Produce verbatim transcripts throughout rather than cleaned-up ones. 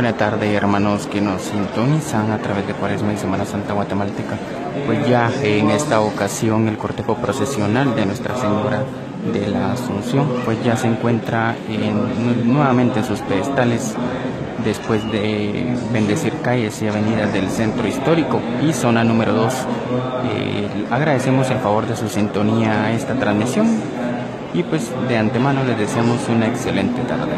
Buena tarde, hermanos que nos sintonizan a través de Cuaresma y Semana Santa Guatemalteca. Pues ya en esta ocasión el cortejo procesional de Nuestra Señora de la Asunción pues ya se encuentra en, nuevamente en sus pedestales después de bendecir calles y avenidas del centro histórico y zona número dos. Eh, agradecemos el favor de su sintonía a esta transmisión y pues de antemano les deseamos una excelente tarde.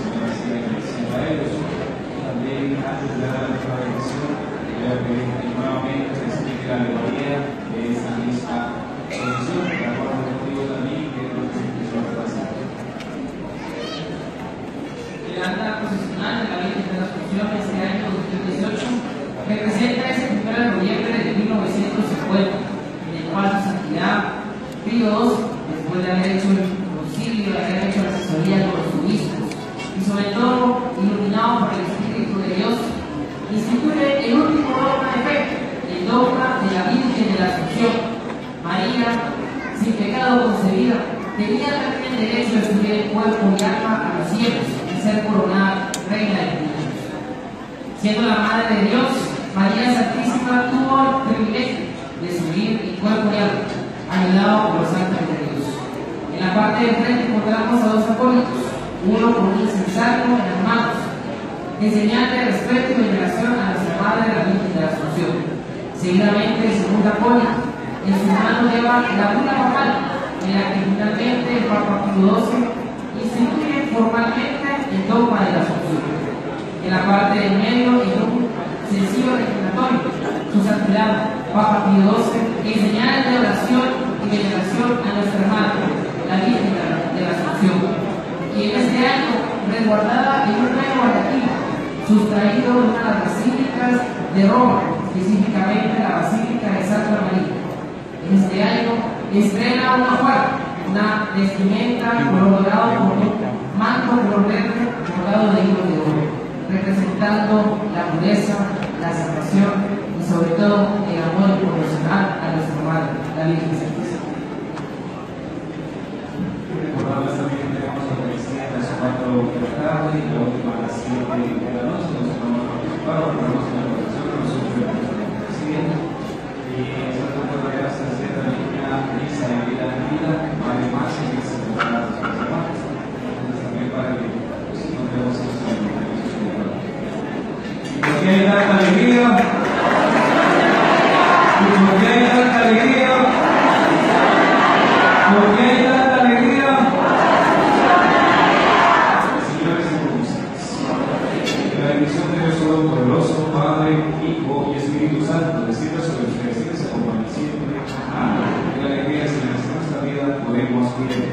El acta procesional de la Virgen de la Asunción este año dos mil dieciocho representa ese primero de noviembre de mil novecientos cincuenta, en el cual su santidad Pío segundo, después de haber hecho el concilio, de haber hecho la asesoría con los obispos y sobre todo iluminado por el Espíritu de Dios, instituye el último dogma de fe, el dogma de la Virgen de la Asunción. María, sin pecado concebida, tenía también derecho a estudiar el cuerpo y alma a los cielos y ser coronada reina de niños. Siendo la Madre de Dios, María Santísima tuvo el privilegio de subir en cuerpo y alma, ayudado por los ángeles de Dios. En la parte de frente encontramos a dos acólitos, uno con un incensario en las manos, en señal de respeto y veneración a nuestra Madre la Virgen de la Asunción. Seguidamente, el segundo acólito, en su mano lleva la bula papal, en la que finalmente el Papa Pío doce instituye formalmente el dogma de la Asunción. En la parte del medio, en un sencillo reclinatorio, su santidad Papa Pío doce, en señal de oración y veneración a nuestra Madre, la Virgen de la Asunción, y en este año resguardada en un nuevo archivo, sustraído de una de las basílicas de Roma, específicamente la Basílica de Santa María. En este año estrena una fuerza, una vestimenta color dorado con un manto color verde bordado de hilo de oro, representando la pureza, la salvación y sobre todo el amor incondicional a nuestra Madre, la Virgen Santísima. Recordamos también que tenemos la Eucaristía a las cuatro de la tarde y la última a las siete de la noche, donde vamos a participar, ordenamos en la oración con los sufridos de la Eucaristía. Y Santo Padre, gracias a esta niña, Lisa de vida en vida, Padre más y que se prepara a los hermanos. Entonces también para que nos encontremos en su vida. ¿Y por qué hay tanta alegría? ¿Y por qué hay tanta alegría? ¿Por qué hay tanta alegría? Señores y con ustedes. La bendición de Dios Todopoderoso, Padre, Hijo y Espíritu Santo, descienda sobre ustedes y les acompañe siempre. Amén. La alegría es en nuestra vida podemos vivir.